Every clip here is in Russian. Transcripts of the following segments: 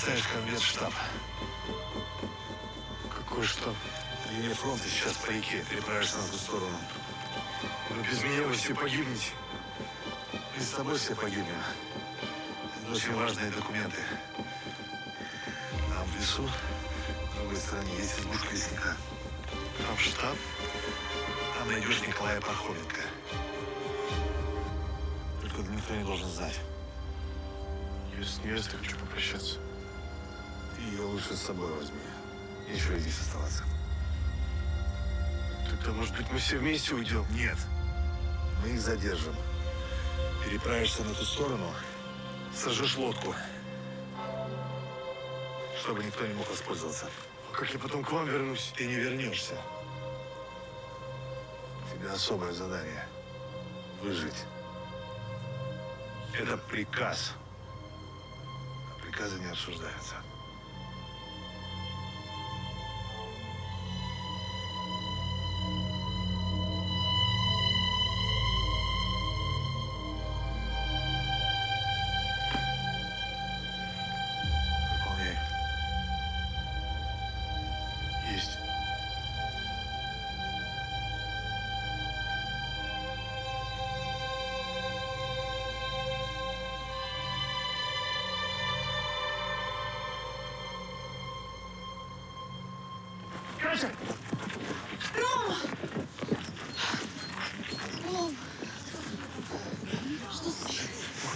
доставишь конверт в штаб. Какой штаб? Линия фронта сейчас по реке, переправишься на ту сторону. Но без меня вы все погибнете. И с тобой все погибнем. Это очень важные документы. Там в лесу, на другой стороне, есть избушка лесника. Там штаб? Там найдешь Николая Пархоменко. Только никто не должен знать. Я с невестой хочу попрощаться. Ты ее лучше с собой возьми. Нечего здесь оставаться. Тогда, может быть, мы все вместе уйдем? Нет. Мы их задержим. Переправишься на ту сторону, сожжешь лодку, чтобы никто не мог воспользоваться. А как я потом к вам вернусь? Ты не вернешься. У тебя особое задание – выжить. Это приказ. А приказы не обсуждаются. Выполняй. Есть. Катя! Рома! Ром! Что случилось?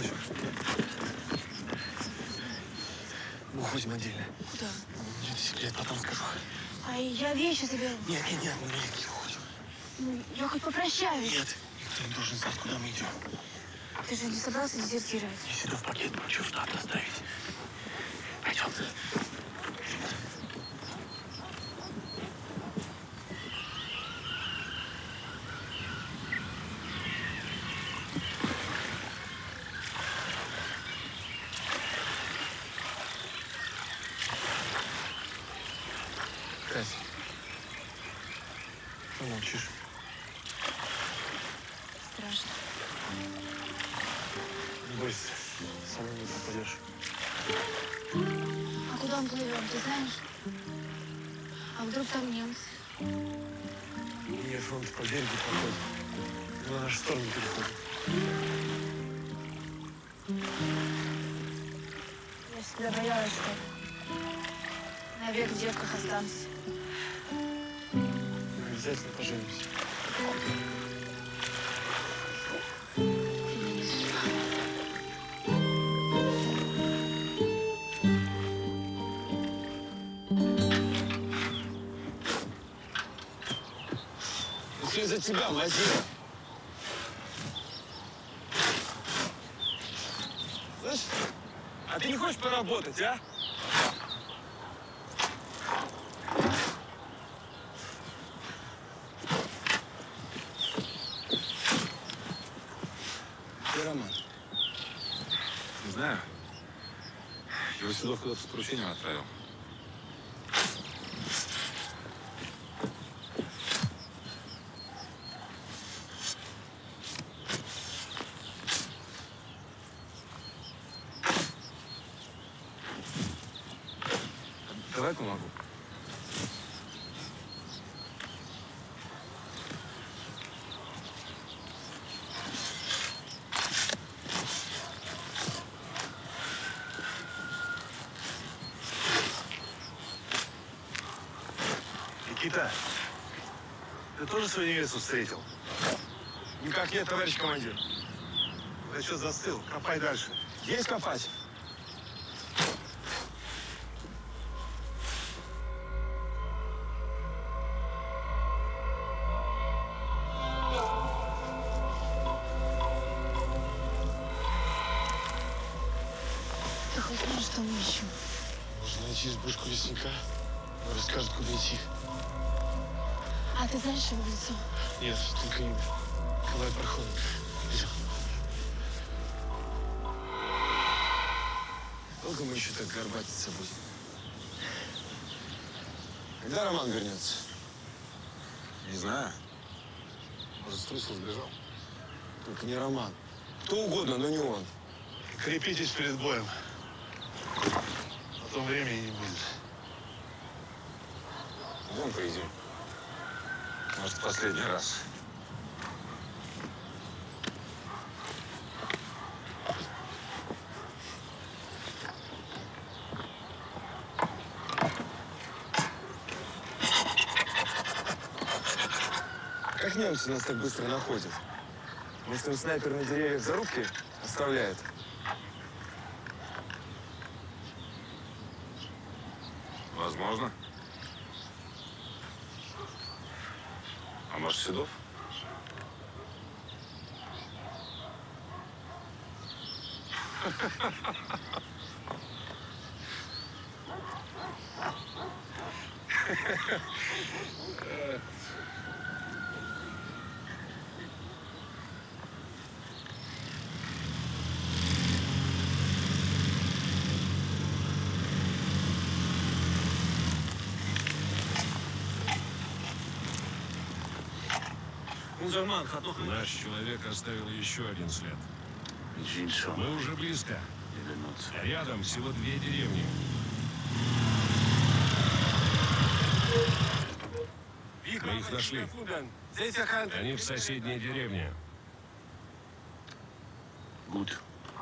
Уходим отдельно. Куда? Секрет, потом скажу. А я вещи заберу. Нет, мы налегке уходим. Ну, я хоть попрощаюсь. Нет, никто не должен знать, куда мы идем. Ты же не собрался дезертировать? Я сюда в пакет хочу в штаб доставить. Пойдем. Катя, что молчишь? Страшно. Не бойся, со мной не попадешь. А куда мы плывем, ты знаешь? А вдруг там немцы? Линия фронта по берегу проходит. На нашу сторону переходит. Я всегда боялась, что навек в девках останусь. Мы обязательно поженимся. Все из-за тебя, Владимир. Слышь, а ты не хочешь поработать, а? Где Роман? Не знаю. Его Седов куда-то с поручением отправил. Давай помогу. Никита, ты тоже свою невесту встретил? Никак нет, товарищ командир. Ты что застыл? Копай дальше. Есть копать? Ты хоть знаешь, что мы ищем? Можно найти избушку лесника. Он расскажет, куда идти. А ты знаешь его в лицо? Нет, только имя. Николай Пархоменко. Идем. Долго мы еще так горбатиться будем? Когда Роман вернется? Не знаю. Может, струсил, сбежал? Только не Роман. Кто угодно, но не он. Крепитесь перед боем. А потом времени не будет. Вон поедим. Может, в последний раз. Как немцы нас так быстро находят? Может, им снайпер на деревьях зарубки оставляет? Возможно. А может, Седов? Наш человек оставил еще один след. Мы уже близко. Рядом всего 2 деревни. Мы их нашли. Они в соседней деревне. Гуд.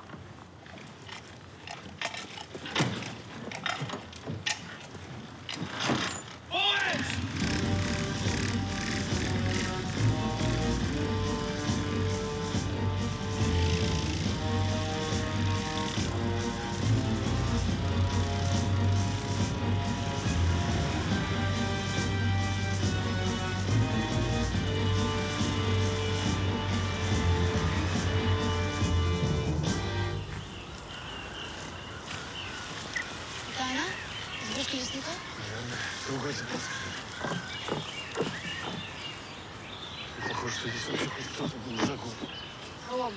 Это она? Избушка лесника? Другой запас. Похоже, что здесь вообще хоть кто-то был загон. Ром.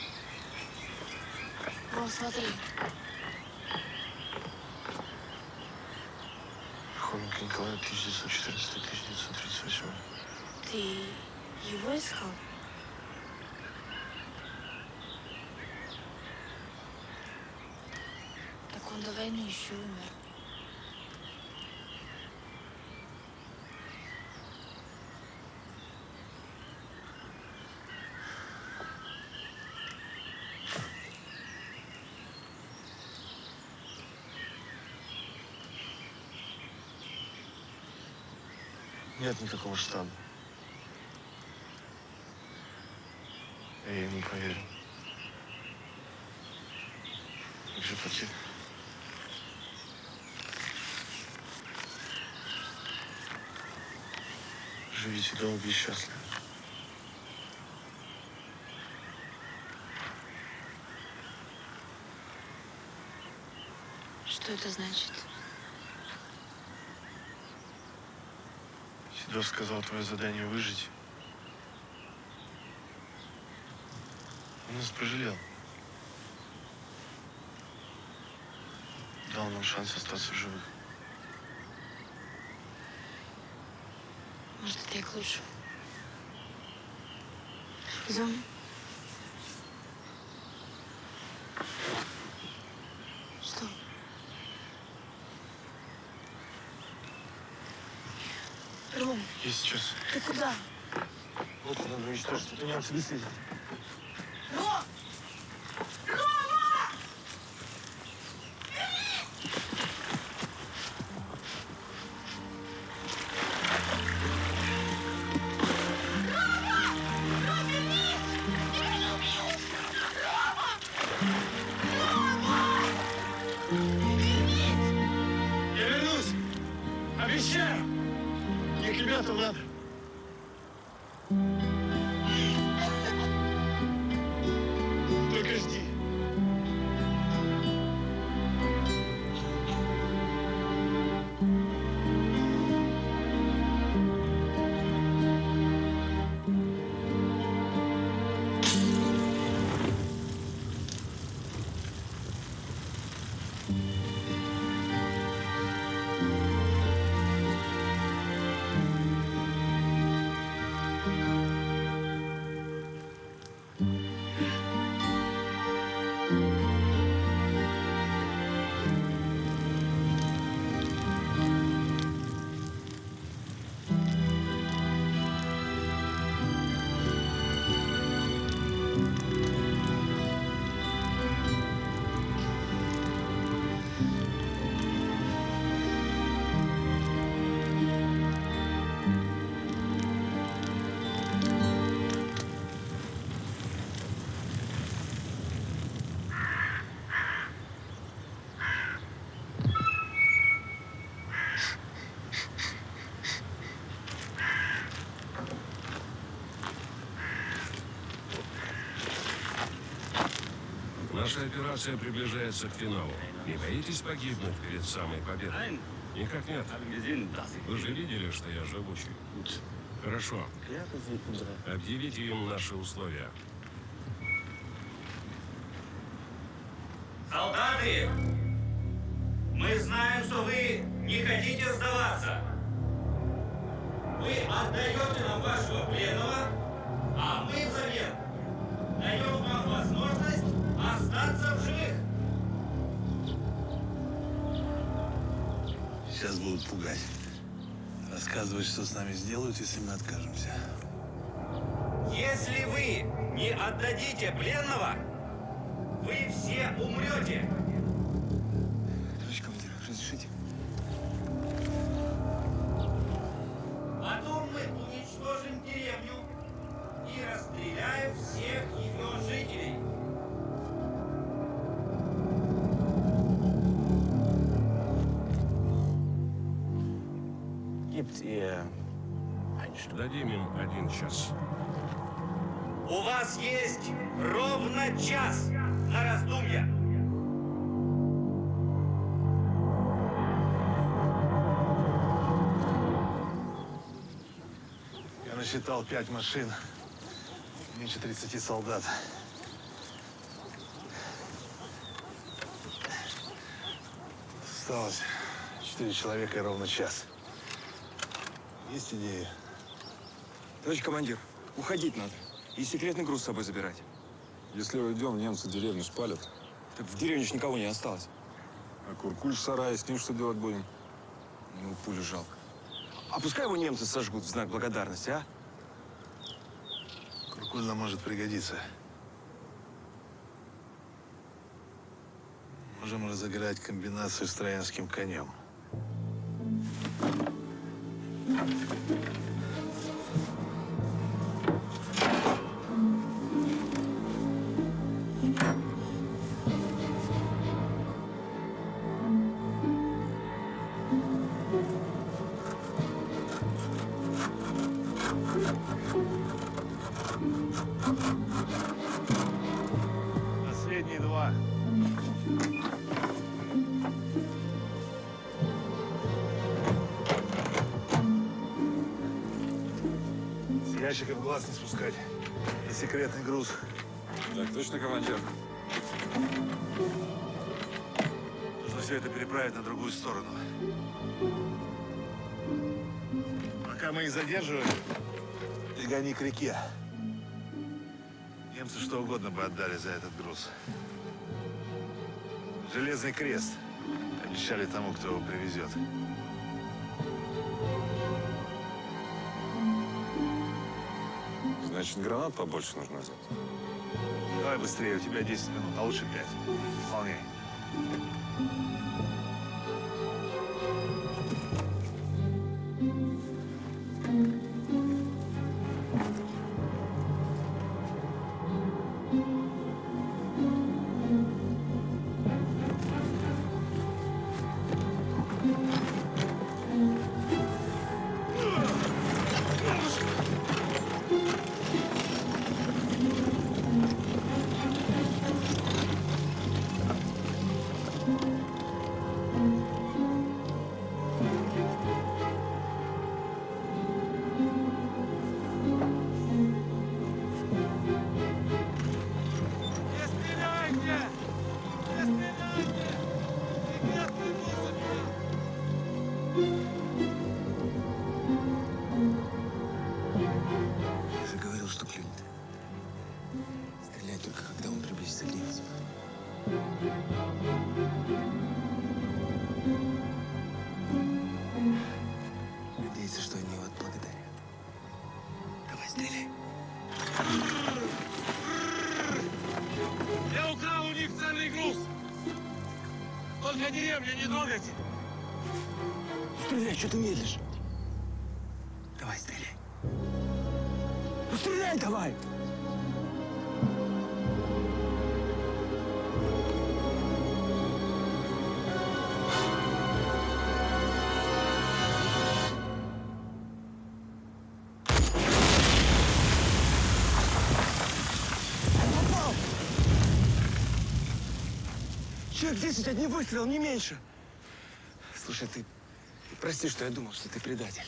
Ром, смотри. Хоменко Николай, 1914-1938. Ты его искал? Так он до войны еще умер. Нет никакого штаба. Я ему поверю. Как же потеря? Живите долго и счастливо. Что это значит? Седов сказал, твое задание выжить. Он нас пожалел. Дал нам шанс остаться в живых. Может, это и к лучшему. Идем. Что? Ром, Я сейчас. ты куда? Вот надо уничтожить. Это немцы выследят. Ром! Я вернусь! Обещаю! Мне к ребятам надо. Только жди. Ваша операция приближается к финалу. Не боитесь погибнуть перед самой победой? Никак нет. Вы же видели, что я живучий. Хорошо. Объявите им наши условия. Солдаты! Мы знаем, что вы не хотите сдаваться. Вы отдаете нам вашего пленного, а мы взамен даем вам возможность остаться в живых. Сейчас будут пугать. Рассказывать, что с нами сделают, если мы откажемся. Если вы не отдадите пленного, вы все умрете. Товарищ командир, разрешите? Потом мы уничтожим деревню и расстреляем всех ее жителей. Дадим им 1 час. У вас есть ровно час на раздумья. Я насчитал 5 машин, меньше 30 солдат. Осталось 4 человека и ровно час. Есть идеи? Товарищ командир, уходить надо. И секретный груз с собой забирать. Если уйдем, немцы деревню спалят. Так в деревне ж никого не осталось. А Куркуль в сарае, с ним что делать будем? Ну, пулю жалко. А пускай его немцы сожгут в знак благодарности, а? Куркуль нам может пригодиться. Можем разыграть комбинацию с троянским конем. Последние 2. С ящиков глаз не спускать. И секретный груз. Так, точно, командир? Нужно все это переправить на другую сторону. Пока мы их задерживаем, ты гони к реке. Немцы что угодно бы отдали за этот груз. Железный крест обещали тому, кто его привезет. Значит, гранат побольше нужно взять. Давай быстрее, у тебя 10 минут, а лучше 5. Исполняй. Я же говорил, что клюнет. Стреляй только, когда он приблизится к немцам. Надеется, что они его отблагодарят. Давай, стреляй. Я украл у них ценный груз. Только деревню не трогайте. Стреляй, что ты медлишь? Давай, стреляй. Ну, стреляй давай! Человек 10, одни выстрелы, не меньше. Слушай, ты прости, что я думал, что ты предатель.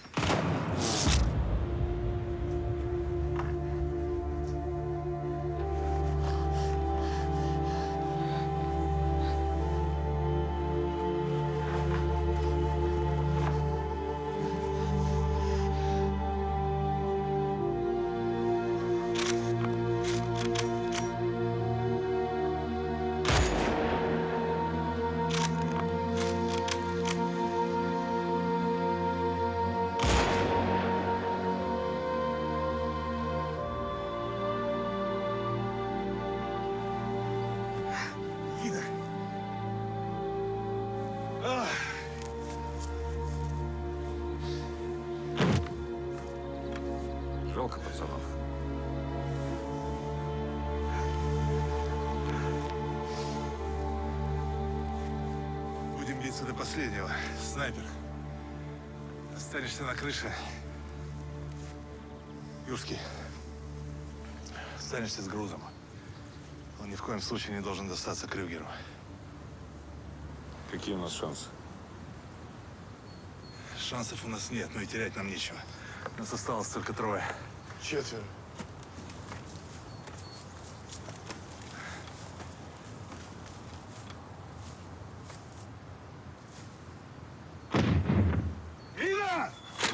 Жалко пацанов. Будем биться до последнего. Снайпер. Останешься на крыше. Юрский. Останешься с грузом. Он ни в коем случае не должен достаться Крюгеру. Какие у нас шансы? Шансов у нас нет, но и терять нам нечего. Нас осталось только 3. 4. Мина!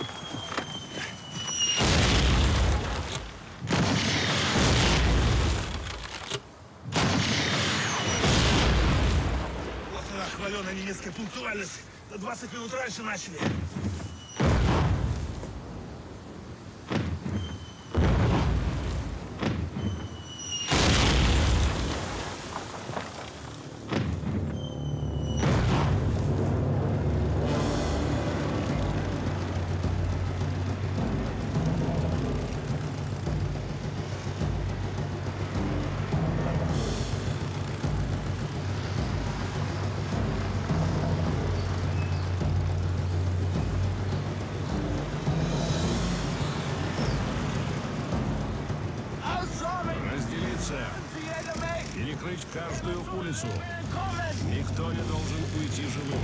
Вот она, хваленая немецкая пунктуальность. На 20 минут раньше начали. Перекрыть каждую улицу. Никто не должен уйти живым.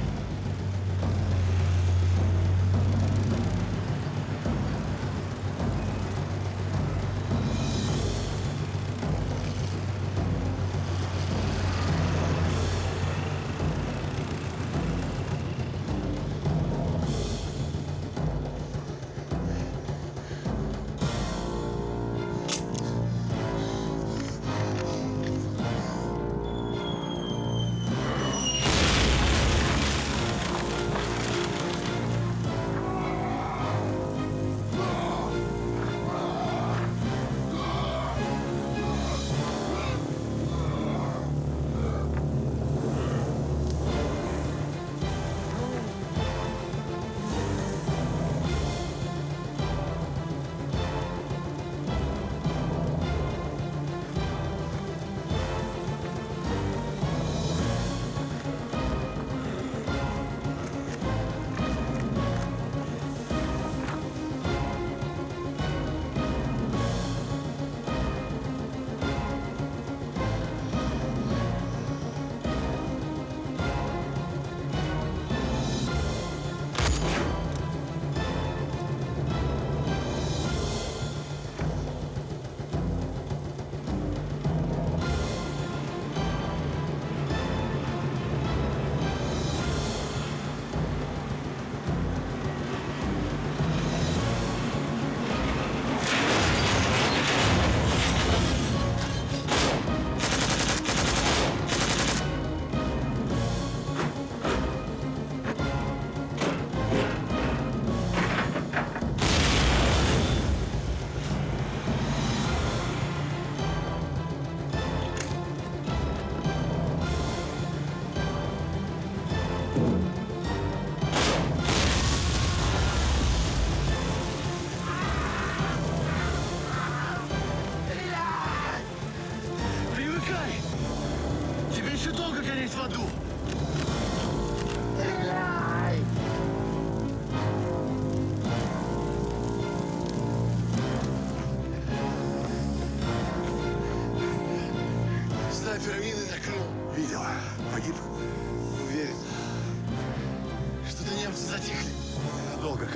Видел. Погиб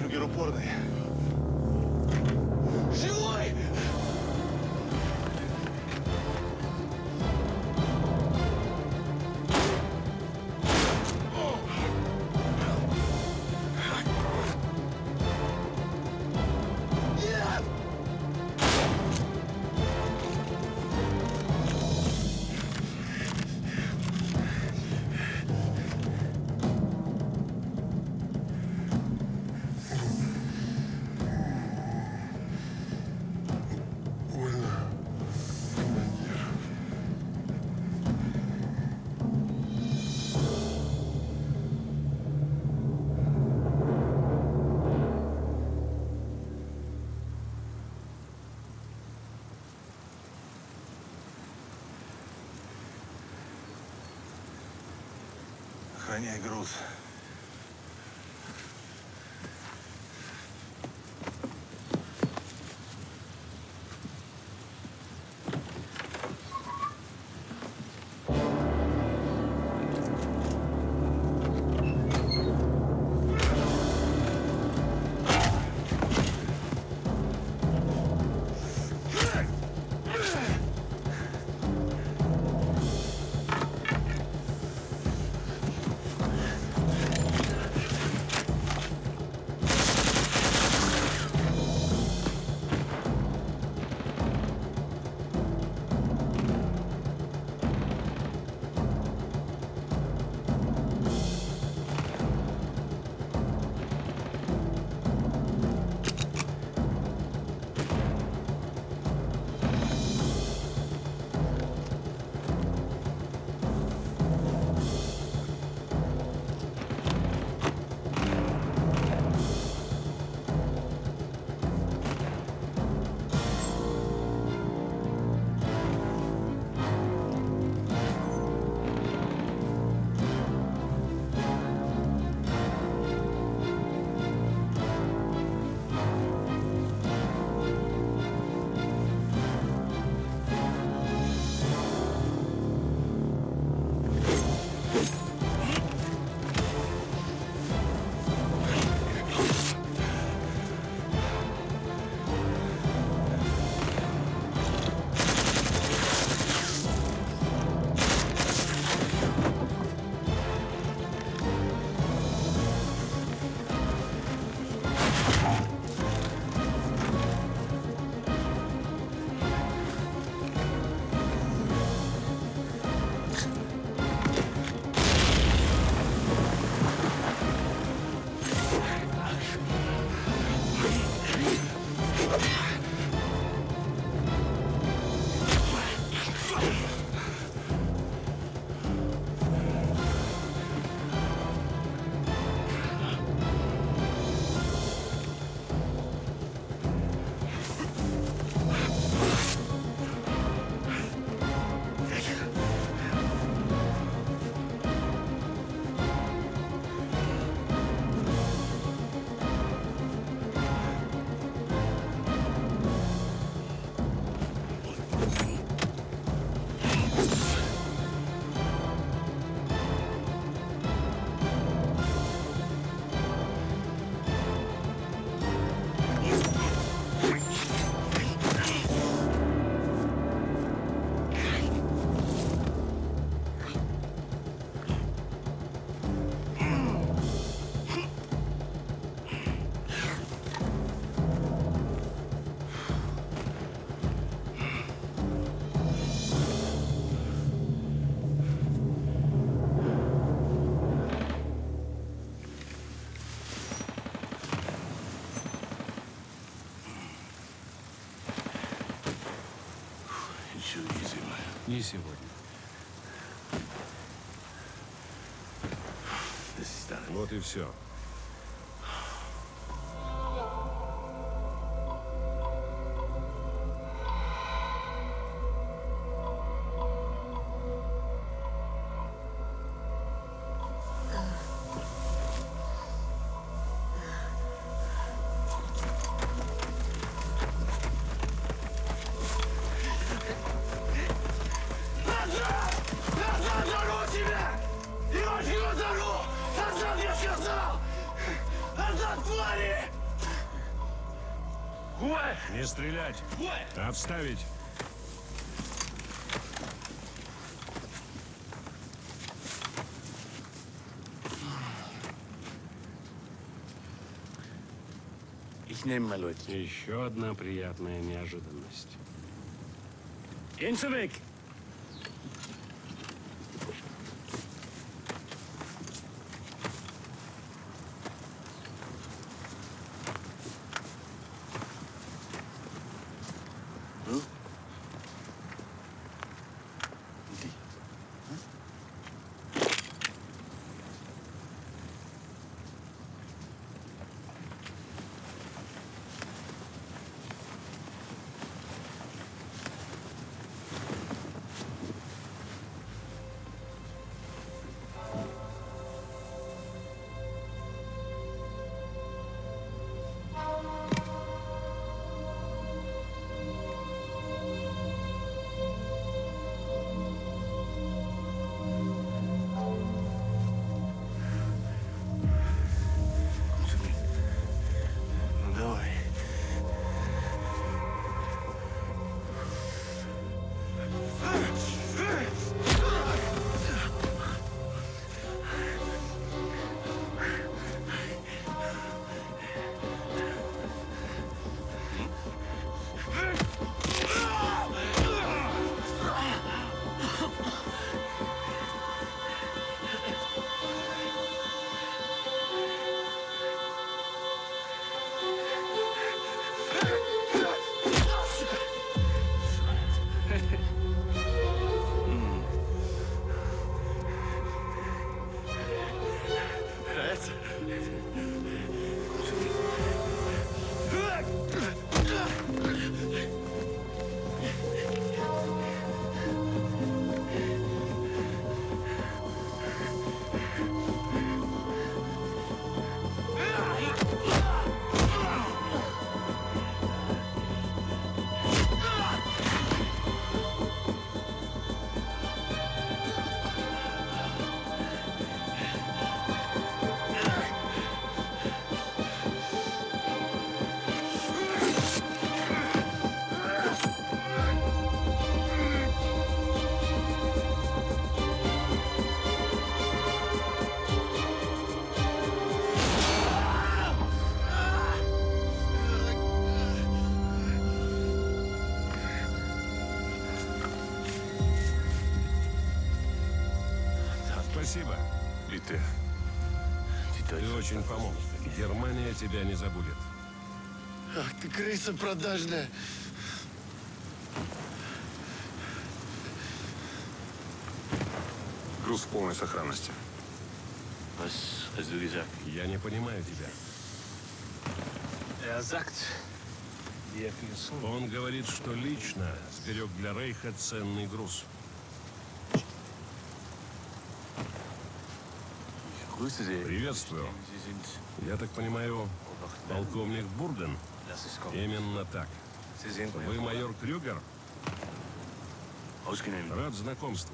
Бургер упорный. Живой! Охраняй груз. Не сегодня. Вот и все. Назад, зару тебя! Его зару! Назад, я сказал! Не стрелять! Отставить! Ich nehme mal Leute. Еще одна приятная неожиданность. Gehen Sie weg! Ну давай. Нравится? Спасибо. И ты. Ты очень помог. Германия тебя не забудет. Ах ты крыса продажная. Груз в полной сохранности. Was hast du gesagt? Я не понимаю тебя. Sagt. Он говорит, что лично сберег для Рейха ценный груз. Grüße Sie. Приветствую. Sie sind Я так понимаю, полковник Бурден? Lass es kommen. Именно так. Sie sind Вы майор Крюгер? ausgenommen. Рад знакомству.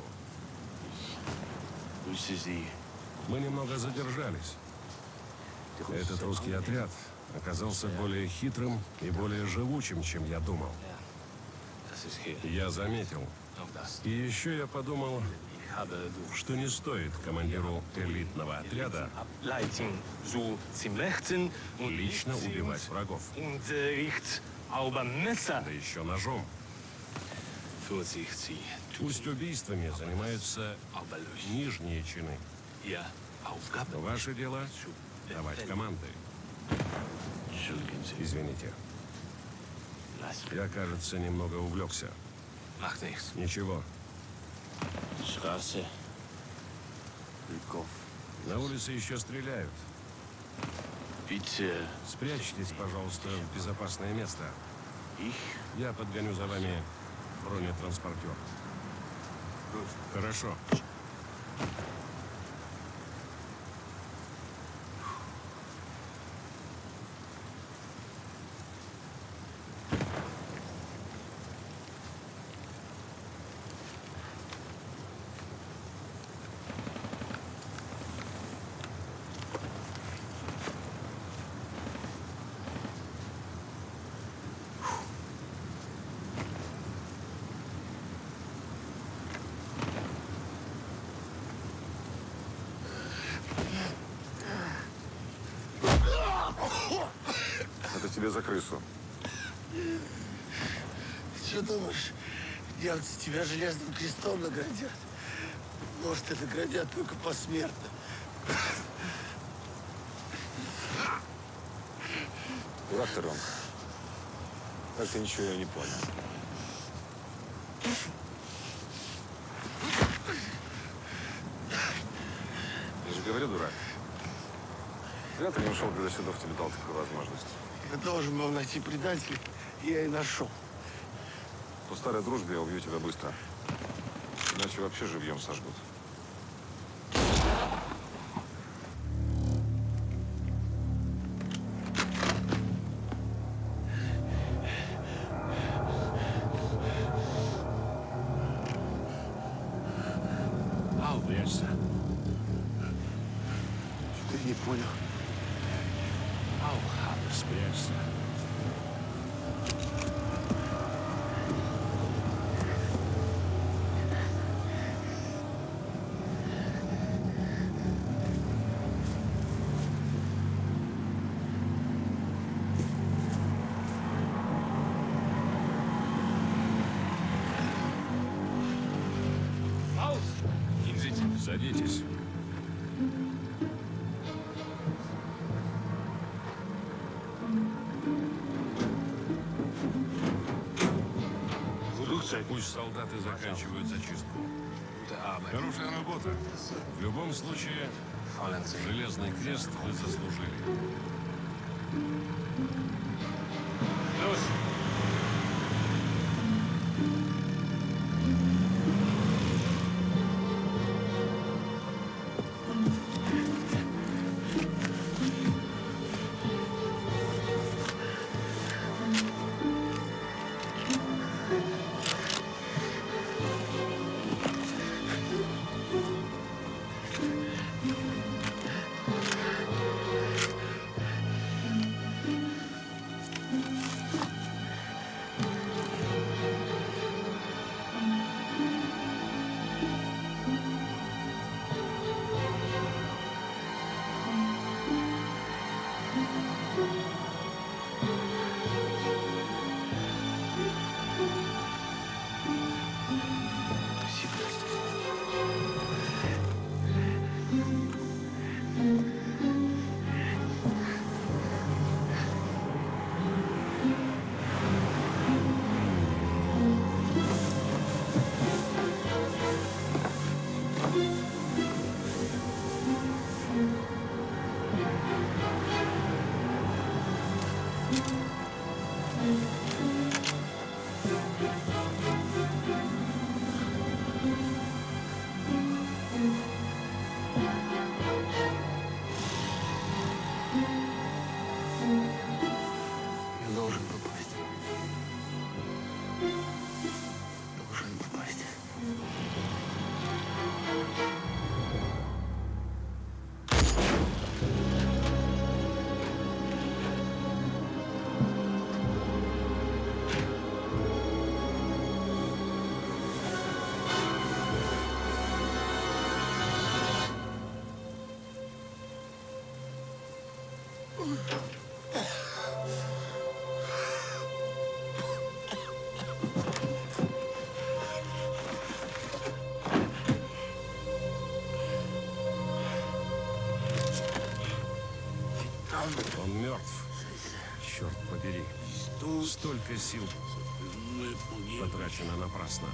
Grüße Sie. Мы немного задержались. Этот русский отряд оказался более хитрым и более живучим, чем я думал. Das ist hier. Я заметил. Auch das. И еще я подумал, Ich habe durch что не стоит командиру элитного отряда Ableitung zu zum Rechten und лично убивать врагов. und Richt aber Messer. Да еще ножом. Vorsicht, Sie. Пусть убийствами занимаются Aber durch нижние чины. Ihr Aufgabe. Ваше дело — давать команды. Entschuldigen Sie. Извините. Lass mich. Я, кажется, немного увлекся. Macht nichts. Ничего. Straße. Lykov. На улице еще стреляют. Bitte. Спрячьтесь, пожалуйста, в безопасное место. Ich. Я подгоню за вами бронетранспортер. Хорошо. за крысу? Ты что думаешь, немцы тебя железным крестом наградят? Может, это наградят только посмертно. Дурак ты, Ромка. Так ты ничего и не понял. Я же говорю, дурак. Зря ты не ушел, когда Седов тебе дал такую возможность. Я должен был найти предателей, и я и нашел. По старой дружбе я убью тебя быстро. Иначе вообще живьем сожгут. Прячься. Что ты не понял? Спрячься. Садитесь. Пусть солдаты заканчивают зачистку. Хорошая работа. В любом случае, Железный Крест вы заслужили. Я должен попасть. Должен попасть. Он мертв. Черт побери. Столько сил потрачено напрасно.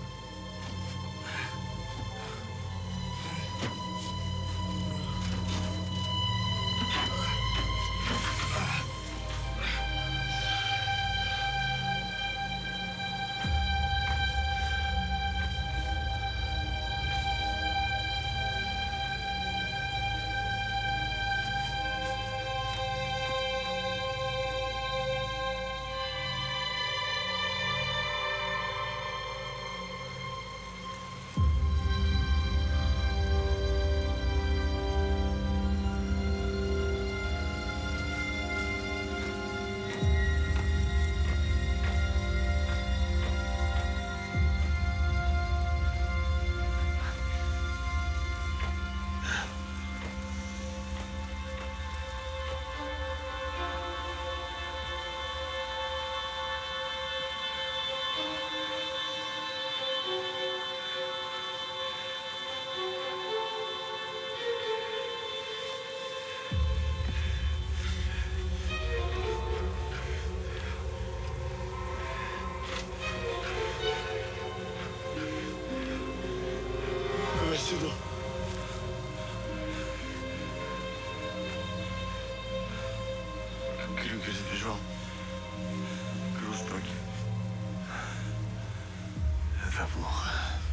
уже плохо.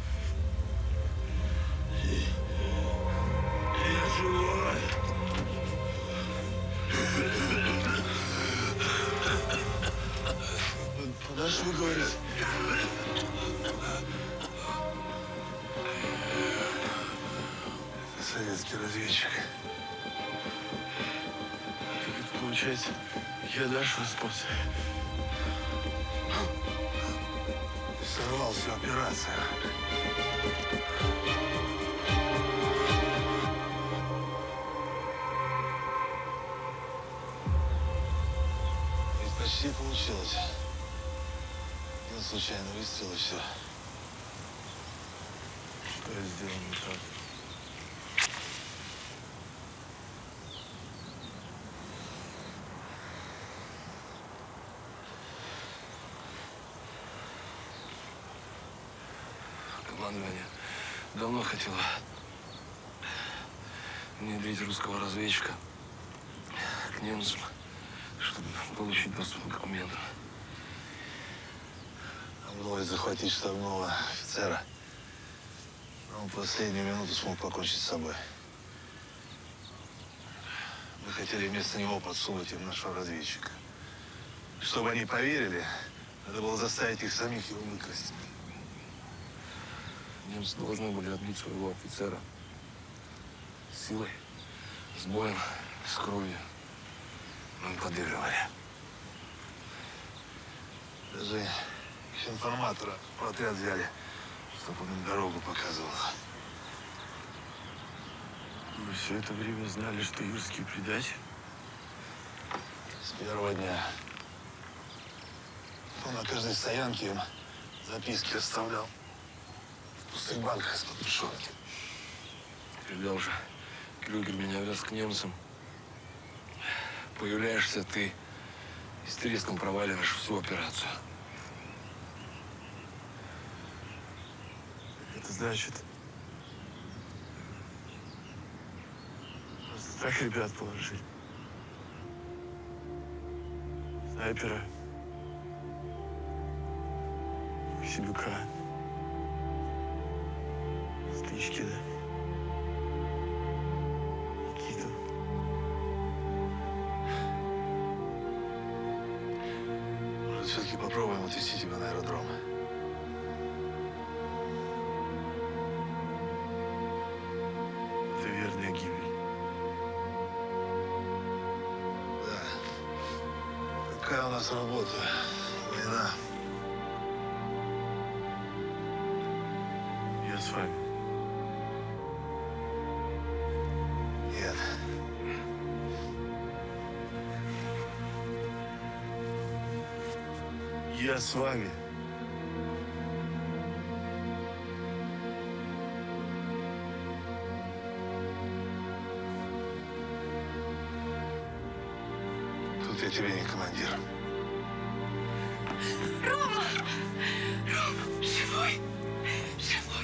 Я живой. Подашь выговорить? Советский разведчик. Так это получается, я Дашу спас. Сорвал всю операцию. Ведь почти получилось. Один случайный выстрел и все. Что я сделал не так? Командование давно хотело внедрить русского разведчика к немцам, чтобы получить доступ к документам. Удалось захватить штабного офицера. Он в последнюю минуту смог покончить с собой. Мы хотели вместо него подсунуть им нашего разведчика. Чтобы они поверили, надо было заставить их самих его выкрасть. Немцы должны были отбить своего офицера силой, с боем, с кровью. Мы им подыгрывали. Даже информатора в отряд взяли, чтобы он им дорогу показывал. Вы все это время знали, что юрские предатели? С первого дня. Он на каждой стоянке им записки оставлял. В пустых банках из-под тушенки. Когда уже Крюгер меня вез к немцам, появляешься ты и с треском проваливаешь всю операцию. Это значит, просто так ребят положили. Снайпера, Сибюка, Стычкина, Никиту. Может, все-таки попробуем отвезти тебя на аэродром? Это верная гибель. Да. Какая у нас работа? Война. Я с вами. Нет. Я с вами. Тут я тебе не командир. Рома! Рома, живой! Живой!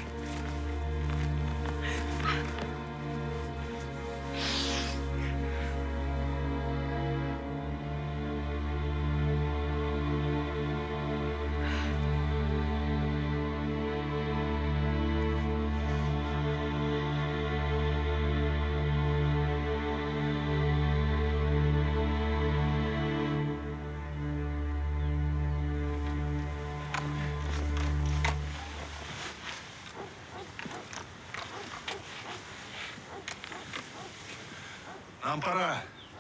Нам пора.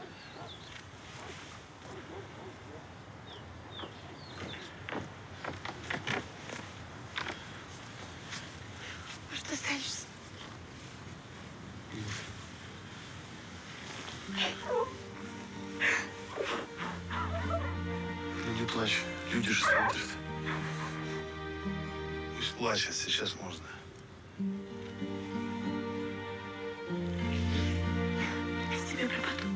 Может, останешься? Ну не плачь, люди же смотрят. Пусть плачет, сейчас можно. Я тебе пропаду.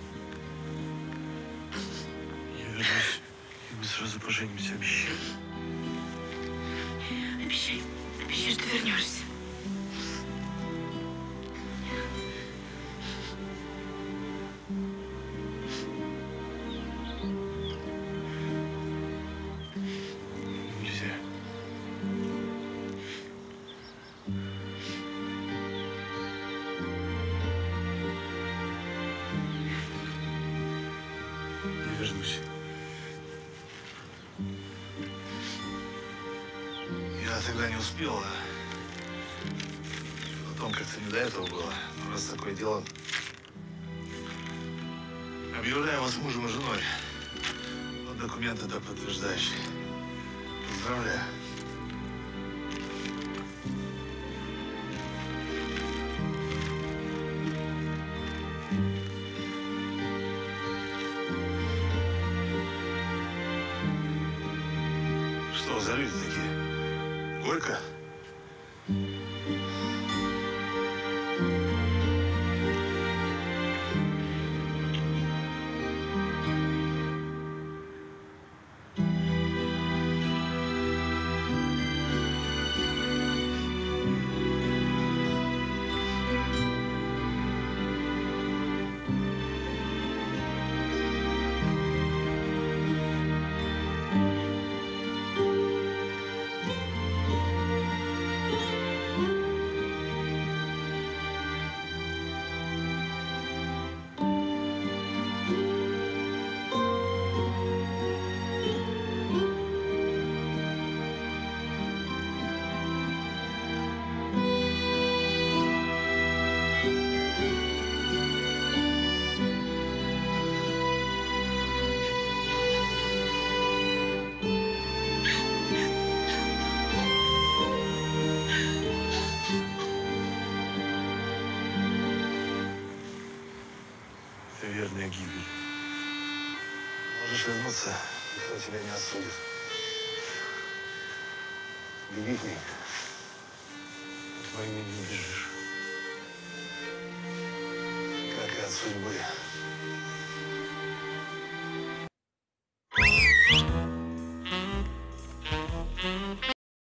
Я вернусь, и мы сразу поженимся, обещаю. Обещай. Обещай, что вернешься. Нельзя. Я тогда не успел, а потом как-то не до этого было. Но раз такое дело, объявляю вас мужем и женой. Вот документы, да, подтверждающие. Поздравляю. Что за люди такие? Горько? Это верная гибель. Можешь вернуться, никто тебя не осудит. Беги к ней. От войны не убежишь. Как и от судьбы.